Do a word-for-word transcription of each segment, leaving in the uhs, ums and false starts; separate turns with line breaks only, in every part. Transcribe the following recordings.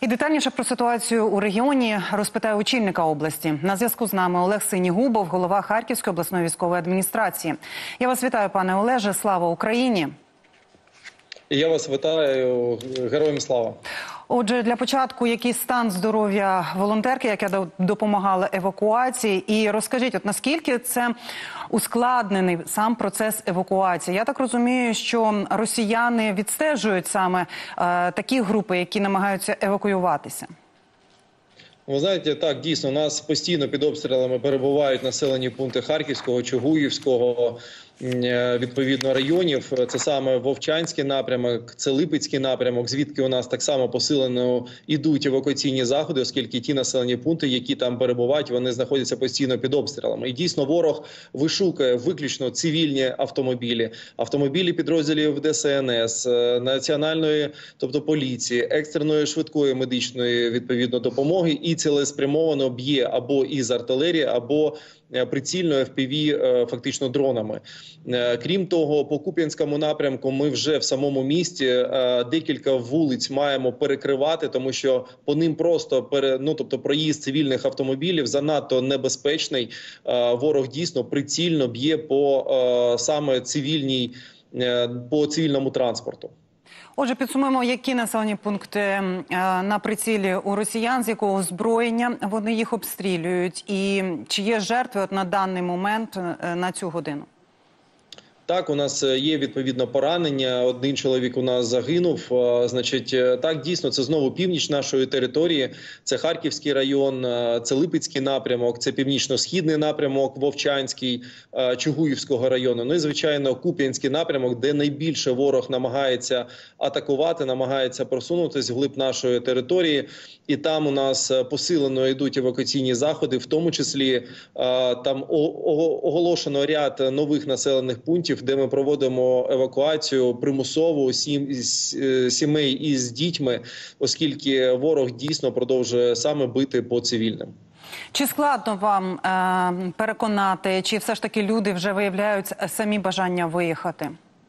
І детальніше про ситуацію у регіоні розпитає очільника області. На зв'язку з нами Олег Синігубов, голова Харківської обласної військової адміністрації. Я вас вітаю, пане Олеже. Слава Україні!
Я вас вітаю. Героям слава!
Отже, для початку, який стан здоров'я волонтерки, яка допомагала евакуації, і розкажіть, от наскільки це ускладнений сам процес евакуації? Я так розумію, що росіяни відстежують саме е, такі групи, які намагаються евакуюватися.
Ви знаєте, так, дійсно, у нас постійно під обстрілами перебувають населені пункти Харківського, Чугуївського, відповідно, районів. Це саме Вовчанський напрямок, це Липецький напрямок, звідки у нас так само посилено йдуть евакуаційні заходи, оскільки ті населені пункти, які там перебувають, вони знаходяться постійно під обстрілами. І дійсно ворог вишукує виключно цивільні автомобілі, автомобілі підрозділів Де Се Ен Ес, національної, тобто поліції, екстреної швидкої медичної, відповідно, допомоги, і цілеспрямовано б'є або із артилерії, або прицільно еф пі ві фактично дронами. Крім того, по Куп'янському напрямку ми вже в самому місті декілька вулиць маємо перекривати, тому що по ним просто пере, ну, тобто проїзд цивільних автомобілів занадто небезпечний. Ворог дійсно прицільно б'є по саме цивільній, по цивільному транспорту.
Отже, підсумуємо, які населені пункти на прицілі у росіян, з якого озброєння вони їх обстрілюють, і чи є жертви от на даний момент на цю годину?
Так, у нас є відповідно поранення. Один чоловік у нас загинув. Значить, так, дійсно, це знову північ нашої території. Це Харківський район, це Липецький напрямок, це північно-східний напрямок, Вовчанський, Чугуївського району. Ну і, звичайно, Куп'янський напрямок, де найбільше ворог намагається атакувати, намагається просунутися вглиб нашої території. І там у нас посилено йдуть евакуаційні заходи, в тому числі там оголошено ряд нових населених пунктів, де ми проводимо евакуацію примусову сім, сімей із дітьми, оскільки ворог дійсно продовжує саме бити по цивільним.
Чи складно вам е, переконати, чи все ж таки люди вже виявляють самі бажання виїхати?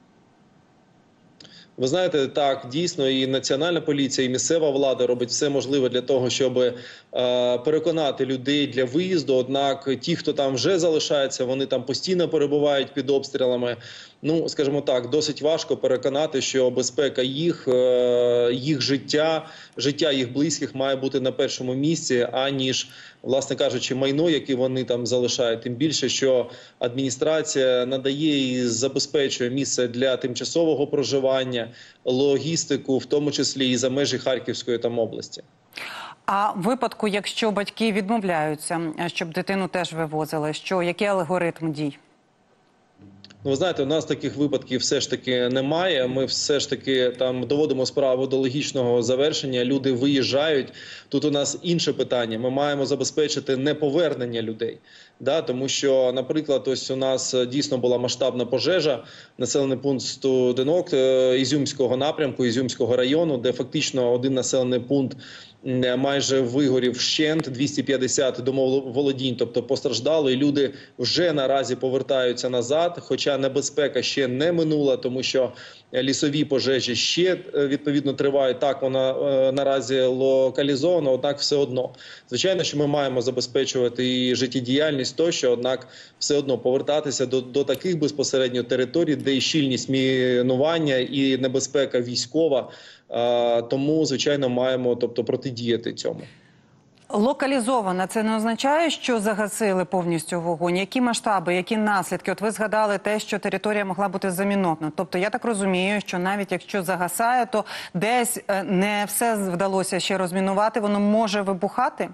Ви знаєте, так, дійсно, і національна поліція, і місцева влада робить все можливе для того, щоб е, переконати людей для виїзду. Однак ті, хто там вже залишається, вони там постійно перебувають під обстрілами. Ну, скажімо так, досить важко переконати, що безпека їх, е, їх життя, життя їх близьких має бути на першому місці, аніж, власне кажучи, майно, яке вони там залишають. Тим більше, що адміністрація надає і забезпечує місце для тимчасового проживання, логістику, в тому числі і за межі Харківської там області.
А в випадку, якщо батьки відмовляються, щоб дитину теж вивозили, що, який алгоритм дій?
Ну, ви знаєте, у нас таких випадків все ж таки немає. Ми все ж таки там доводимо справу до логічного завершення. Люди виїжджають. Тут у нас інше питання. Ми маємо забезпечити неповернення людей. Да, тому що, наприклад, ось у нас дійсно була масштабна пожежа, населений пункт Студенок Ізюмського напрямку, Ізюмського району, де фактично один населений пункт майже вигорів вщент, двісті п'ятдесят домоволодінь, тобто постраждали, і люди вже наразі повертаються назад, хоча небезпека ще не минула, тому що лісові пожежі ще, відповідно, тривають. Так, вона наразі локалізована, однак все одно. Звичайно, що ми маємо забезпечувати і життєдіяльність тощо, однак все одно повертатися до, до таких безпосередньо територій, де і щільність мінування, і небезпека військова, тому, звичайно, маємо, тобто, протидіяти цьому.
Локалізована – це не означає, що загасили повністю вогонь? Які масштаби, які наслідки? От ви згадали те, що територія могла бути замінована. Тобто, я так розумію, що навіть якщо загасає, то десь не все вдалося ще розмінувати, воно може вибухати?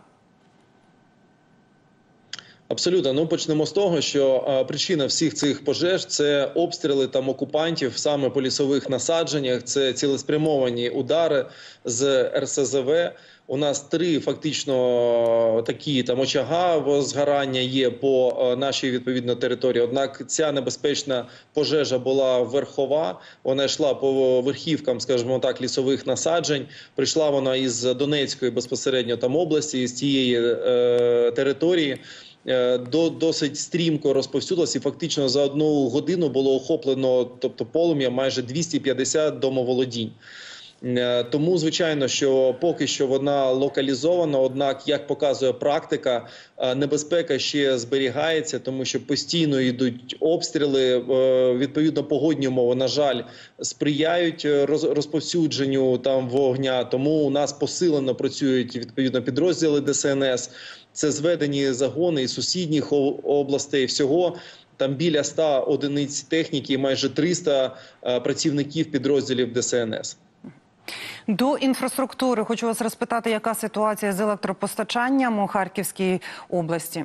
Абсолютно. Ну, почнемо з того, що а, причина всіх цих пожеж – це обстріли там окупантів саме по лісових насадженнях, це цілеспрямовані удари з ер ес зе ве. У нас три фактично такі там очага возгорання є по нашій відповідно території. Однак ця небезпечна пожежа була верхова, вона йшла по верхівкам, скажімо так, лісових насаджень. Прийшла вона із Донецької безпосередньо там області, з тієї е, території. До, досить стрімко розповсюдилася і фактично за одну годину було охоплено, тобто полум'я, майже двісті п'ятдесят домоволодінь. Тому, звичайно, що поки що вона локалізована, однак, як показує практика, небезпека ще зберігається, тому що постійно йдуть обстріли, відповідно погодні умови, на жаль, сприяють розповсюдженню там вогня, тому у нас посилено працюють відповідно підрозділи Де Се Ен Ес, це зведені загони із сусідніх областей, всього там біля ста одиниць техніки і майже триста працівників підрозділів Де Се Ен Ес.
До інфраструктури хочу вас розпитати, яка ситуація з електропостачанням у Харківській області?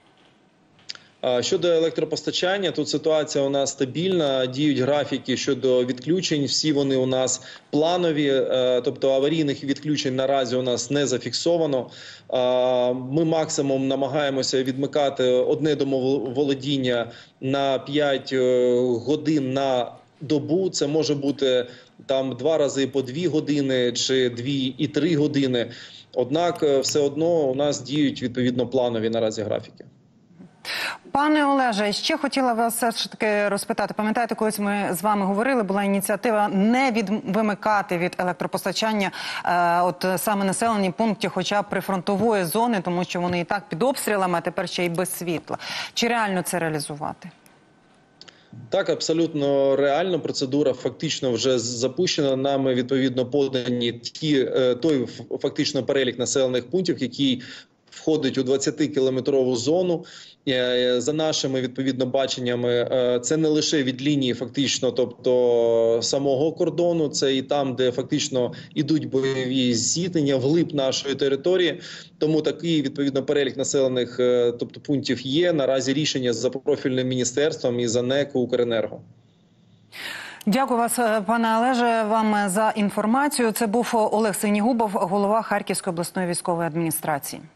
Щодо електропостачання, тут ситуація у нас стабільна, діють графіки щодо відключень, всі вони у нас планові, тобто аварійних відключень наразі у нас не зафіксовано. Ми максимум намагаємося відмикати одне домоволодіння на п'ять годин на добу, це може бути там два рази по дві години чи дві і три години, однак все одно у нас діють відповідно планові наразі графіки.
Пане Олеже, ще хотіла вас все ж таки розпитати. Пам'ятаєте, колись ми з вами говорили, була ініціатива не від, вимикати від електропостачання е, от саме населені пункти, хоча б прифронтової зони, тому що вони і так під обстрілами, а тепер ще й без світла. Чи реально це реалізувати?
Так, абсолютно реально. Процедура фактично вже запущена. Нами відповідно подані ті, той фактично перелік населених пунктів, який входить у двадцятикілометрову зону. За нашими відповідно баченнями, це не лише від лінії фактично, тобто самого кордону, це і там, де фактично ідуть бойові зіткнення вглиб нашої території. Тому такий відповідно перелік населених тобто пунктів є. Наразі рішення за профільним міністерством і за НЕК «Укренерго».
Дякую вас, пане Олеже, вам за інформацію. Це був Олег Синігубов, голова Харківської обласної військової адміністрації.